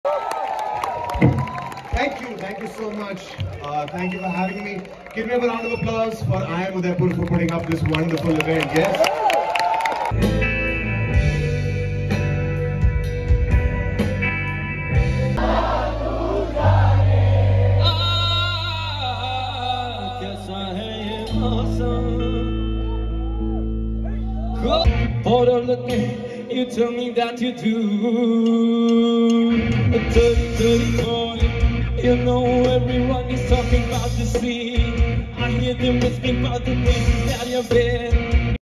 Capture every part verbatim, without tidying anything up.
Thank you, thank you so much. Uh, thank you for having me. Give me a round of applause for I I M Udaipur for putting up this wonderful event. Yes. For all the things you tell me that you do. A dirty, dirty boy. You know everyone is talking about the scene. I hear them whispering about the places that you've been.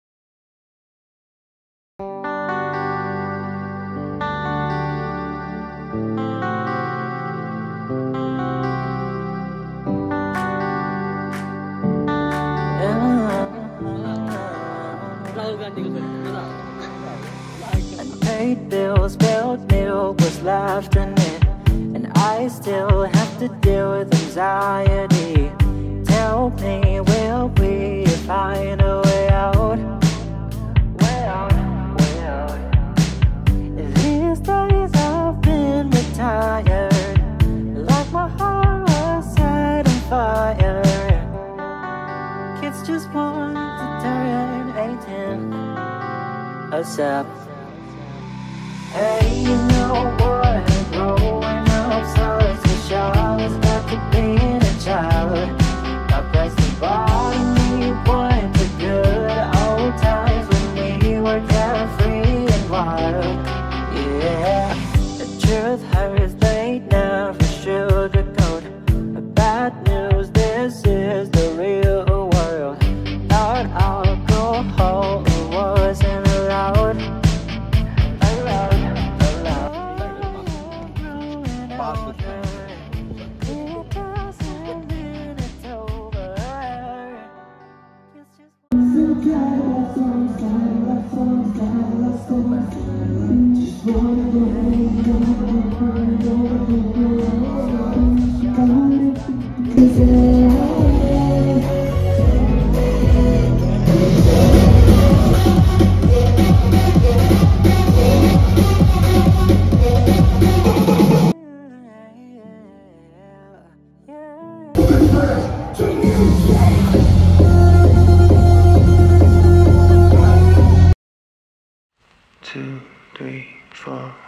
Paid bills, spilled milk was left in it, and I still have to deal with anxiety. Tell me, will we find a way out? Way out, way out. These days I've been retired, like my heart was set on fire. Kids just want to turn eighteen ASAP. Hey, you know what? Growing up such a shock. It's got to being a child. I pressed the bottom, we went to good old times when we were carefree and wild. Yeah, the truth hurts, they never sugarcoat. Bad news, this is the real world. Not alcohol, it wasn't allowed. Two, three, four.